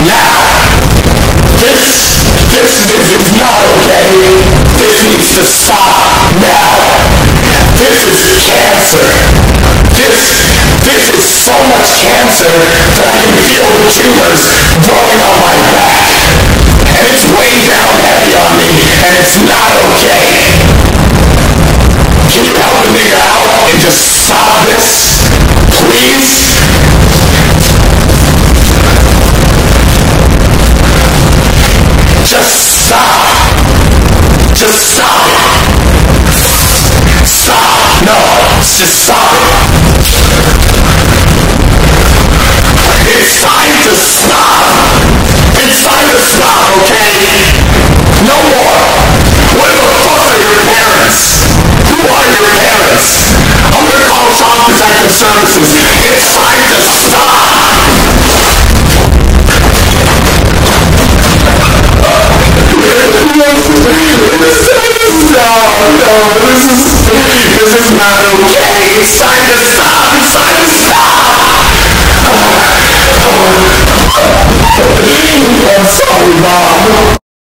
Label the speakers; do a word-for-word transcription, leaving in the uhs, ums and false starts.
Speaker 1: Now, this, this, this is not okay. This needs to stop now. This is cancer. This, this is so much cancer that I can feel the tumors growing on my back. And it's weighing down heavy on me, and it's not okay. Can you help a nigga out and just stop this, please? Just stop. Just stop it. Stop. No, just stop it. It's time to stop. It's time to stop, okay? No more. What the fuck are your parents? Who are your parents? I'm gonna call Child Protective Services. It's time to stop. No, no, this is, this is not okay. It's time to stop. It's time to stop.